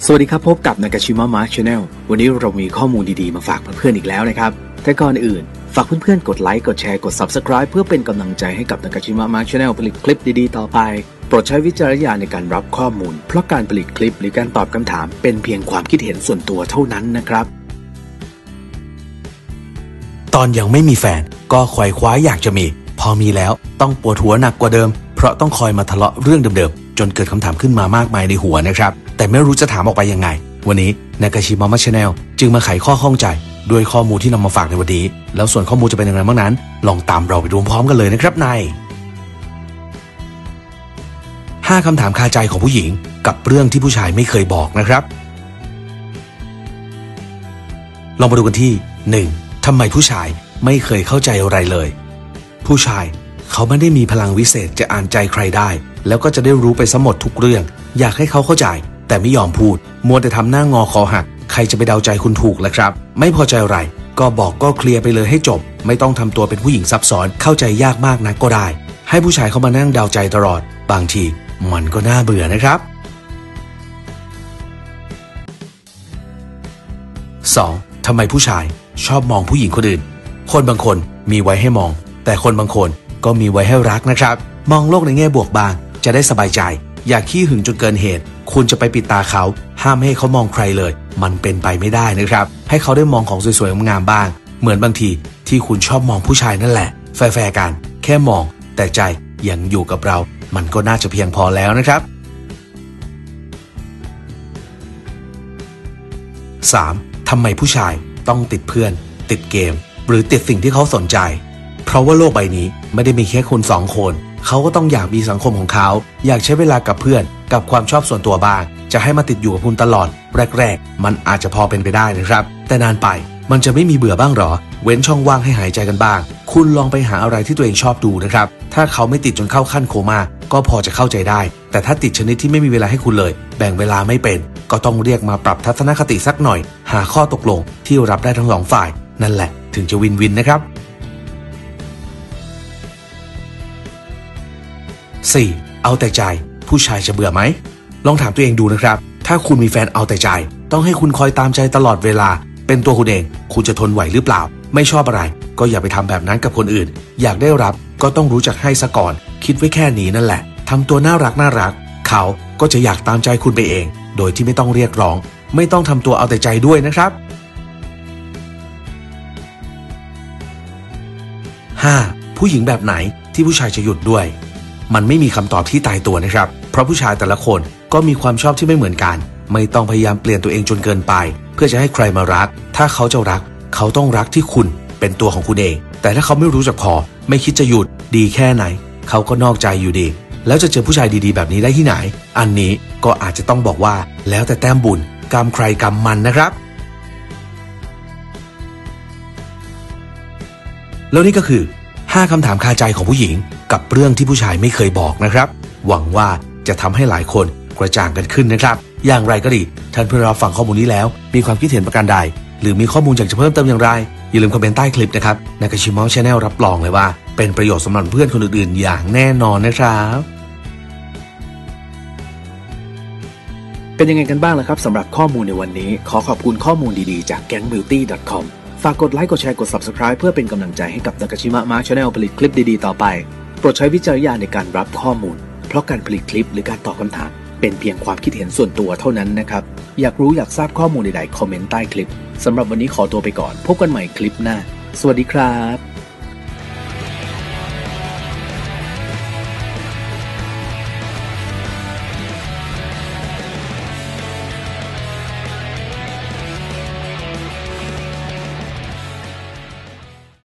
สวัสดีครับพบกับนากาชิมะมาร์คชาแนลวันนี้เรามีข้อมูลดีๆมาฝากเพื่อนๆอีกแล้วนะครับแต่ก่อนอื่นฝากเพื่อนๆกดไลค์กดแชร์กด Subscribe เพื่อเป็นกำลังใจให้กับนากาชิมะมาร์คชาแนลผลิตคลิปดีๆต่อไปโปรดใช้วิจารณญาณในการรับข้อมูลเพราะการผลิตคลิปหรือการตอบคำถามเป็นเพียงความคิดเห็นส่วนตัวเท่านั้นนะครับตอนยังไม่มีแฟนก็ไขว่คว้าอยากจะมีพอมีแล้วต้องปวดหัวหนักกว่าเดิมเพราะต้องคอยมาทะเลาะเรื่องเดิมๆจนเกิดคำถามขึ้นมามากมายในหัวนะครับแต่ไม่รู้จะถามออกไปยังไงวันนี้นากาชิมะมาชาแนลจึงมาไขข้อข้องใจด้วยข้อมูลที่นำมาฝากในวันนี้แล้วส่วนข้อมูลจะเป็นอย่างไรบ้างนั้นลองตามเราไปดูพร้อมกันเลยนะครับใน5 คำถามคาใจของผู้หญิงกับเรื่องที่ผู้ชายไม่เคยบอกนะครับลองมาดูกันที่ 1. ทำไมผู้ชายไม่เคยเข้าใจอะไรเลยผู้ชายเขาไม่ได้มีพลังวิเศษจะอ่านใจใครได้แล้วก็จะได้รู้ไปซะหมดทุกเรื่องอยากให้เขาเข้าใจแต่ไม่ยอมพูดมัวแต่ทำหน้างอคอหักใครจะไปเดาใจคุณถูกล่ะครับไม่พอใจอะไรก็บอกก็เคลียร์ไปเลยให้จบไม่ต้องทำตัวเป็นผู้หญิงซับซ้อนเข้าใจยากมากนักก็ได้ให้ผู้ชายเข้ามานั่งเดาใจตลอดบางทีมันก็น่าเบื่อนะครับ 2. ทำไมผู้ชายชอบมองผู้หญิงคนอื่นคนบางคนมีไว้ให้มองแต่คนบางคนก็มีไว้ให้รักนะครับมองโลกในแง่บวกบ้างจะได้สบายใจอย่าขี้หึงจนเกินเหตุคุณจะไปปิดตาเขาห้ามให้เขามองใครเลยมันเป็นไปไม่ได้นะครับให้เขาได้มองของสวยๆงามๆบ้างเหมือนบางทีที่คุณชอบมองผู้ชายนั่นแหละแฟร์ๆกันแค่มองแต่ใจยังอยู่กับเรามันก็น่าจะเพียงพอแล้วนะครับ 3. ทำไมผู้ชายต้องติดเพื่อนติดเกมหรือติดสิ่งที่เขาสนใจเพราะว่าโลกใบนี้ไม่ได้มีแค่คุณ2 คนเขาก็ต้องอยากมีสังคมของเขาอยากใช้เวลากับเพื่อนกับความชอบส่วนตัวบ้างจะให้มาติดอยู่กับคุณตลอดแรกๆมันอาจจะพอเป็นไปได้นะครับแต่นานไปมันจะไม่มีเบื่อบ้างหรอเว้นช่องว่างให้หายใจกันบ้างคุณลองไปหาอะไรที่ตัวเองชอบดูนะครับถ้าเขาไม่ติดจนเข้าขั้นโคม่าก็พอจะเข้าใจได้แต่ถ้าติดชนิดที่ไม่มีเวลาให้คุณเลยแบ่งเวลาไม่เป็นก็ต้องเรียกมาปรับทัศนคติสักหน่อยหาข้อตกลงที่รับได้ทั้ง2 ฝ่ายนั่นแหละถึงจะวินวินนะครับ 4. เอาแต่ใจผู้ชายจะเบื่อไหมลองถามตัวเองดูนะครับถ้าคุณมีแฟนเอาแต่ใจต้องให้คุณคอยตามใจตลอดเวลาเป็นตัวคุณเองคุณจะทนไหวหรือเปล่าไม่ชอบอะไรก็อย่าไปทำแบบนั้นกับคนอื่นอยากได้รับก็ต้องรู้จักให้ซะก่อนคิดไว้แค่นี้นั่นแหละทำตัวน่ารักเขาก็จะอยากตามใจคุณไปเองโดยที่ไม่ต้องเรียกร้องไม่ต้องทำตัวเอาแต่ใจด้วยนะครับ 5. ผู้หญิงแบบไหนที่ผู้ชายจะหยุดด้วยมันไม่มีคำตอบที่ตายตัวนะครับเพราะผู้ชายแต่ละคนก็มีความชอบที่ไม่เหมือนกันไม่ต้องพยายามเปลี่ยนตัวเองจนเกินไปเพื่อจะให้ใครมารักถ้าเขาจะรักเขาต้องรักที่คุณเป็นตัวของคุณเองแต่ถ้าเขาไม่รู้จักพอไม่คิดจะหยุดดีแค่ไหนเขาก็นอกใจอยู่ดีแล้วจะเจอผู้ชายดีๆแบบนี้ได้ที่ไหนอันนี้ก็อาจจะต้องบอกว่าแล้วแต่แต้มบุญกรรมใครกรรมมันนะครับแล้วนี่ก็คือ5 คำถามคาใจของผู้หญิงกับเรื่องที่ผู้ชายไม่เคยบอกนะครับหวังว่าจะทำให้หลายคนกระจ่างกันขึ้นนะครับอย่างไรก็ดีท่านเพื่อนรับฟังข้อมูลนี้แล้วมีความคิดเห็นประการใดหรือมีข้อมูลอยากจะเพิ่มเติมอย่างไรอย่าลืมคอมเมนต์ใต้คลิปนะครับนากาชิมะชาแนลรับรองเลยว่าเป็นประโยชน์สำหรับเพื่อนคนอื่นๆอย่างแน่นอนนะครับเป็นยังไงกันบ้างล่ะครับสำหรับข้อมูลในวันนี้ขอขอบคุณข้อมูลดีๆจาก gangbeauty.com ฝากกดไลค์กดแชร์กด Subscribe เพื่อเป็นกำลังใจให้กับนากาชิมะมาร์คชาแนลผลิตคลิปดีๆต่อไปโปรดใช้วิจารณญาณในการรับข้อมูลเพราะการผลิตคลิปหรือการตอบคำถามเป็นเพียงความคิดเห็นส่วนตัวเท่านั้นนะครับอยากรู้อยากทราบข้อมูลใดๆคอมเมนต์ใต้คลิปสำหรับวันนี้ขอตัวไปก่อนพบกันใหม่คลิปหน้าสวัสดีครับ